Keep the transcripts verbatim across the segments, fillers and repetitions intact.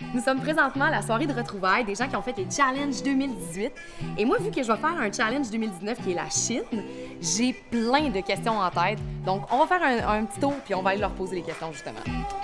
Nous sommes présentement à la soirée de retrouvailles des gens qui ont fait les Challenge deux mille dix-huit. Et moi, vu que je vais faire un Challenge deux mille dix-neuf qui est la Chine, j'ai plein de questions en tête. Donc, on va faire un, un petit tour puis on va aller leur poser les questions, justement.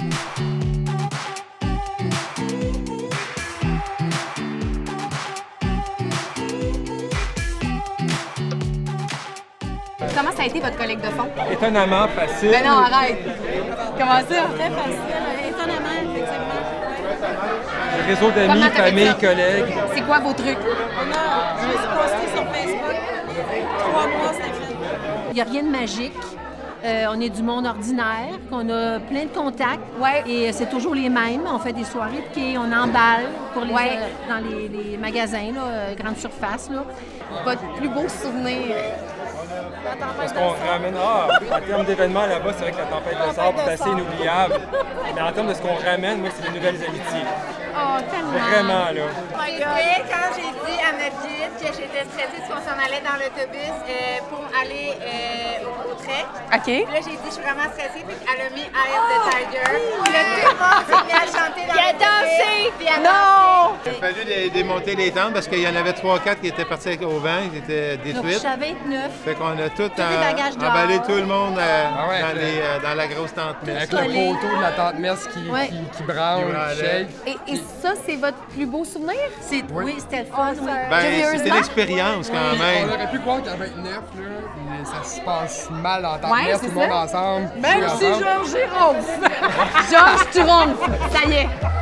Comment ça a été votre collecte de fonds? Étonnamment facile. Ben non, arrête! Comment ça? Très facile, étonnamment, effectivement. Le réseau d'amis, famille, collègues. C'est quoi vos trucs? On a juste posté sur Facebook. Trois mois, c'était fait. Il n'y a rien de magique. Euh, on est du monde ordinaire, on a plein de contacts. Ouais. Et c'est toujours les mêmes. On fait des soirées piquées, on emballe pour les, Ouais. euh, dans les, les magasins, là, euh, grande surface. Là. Votre plus beau souvenir? Parce qu'on ramène. Ah, en termes d'événements là-bas, c'est vrai que la tempête de sable, c'est assez inoubliable. Mais en termes de ce qu'on ramène, moi, c'est des nouvelles amitiés. Oh, tellement! Vraiment, là. C'était quand j'ai dit à notre guide que j'étais stressée parce qu'on s'en allait dans l'autobus euh, pour aller euh, au, au trek. OK. Puis là, j'ai dit, je suis vraiment stressée. Puis elle a mis Eye of the Tiger. Puis là, tout le monde s'est mis à chanter dans Il a l'autobus. dansé! Puis elle Non! Il a fallu dé- démonter les tentes parce qu'il y en avait trois quatre qui étaient partis au vent, qui étaient Donc, je détruites. suis à vingt-neuf. Fait qu'on a tout les en- bagages dehors. emballé tout le monde euh, Ah ouais, dans, avec les, euh, dans la grosse tente. Mais Avec le collé. poteau de la tante Messe qui, Ouais. qui, qui branle, Qui branlait. qui shake. Et, et ça, c'est votre plus beau souvenir? C'est, oui, c'était le fun. oui. ben, Curieusement. c'était l'expérience quand On même. aurait pu croire qu'à vingt-neuf, là, mais ça se passe mal en tante Ouais, Messe, c'est tout le monde ça. ensemble. Même jouer si ensemble. Georges Triomphe! Georges Triomphe! Ça y est!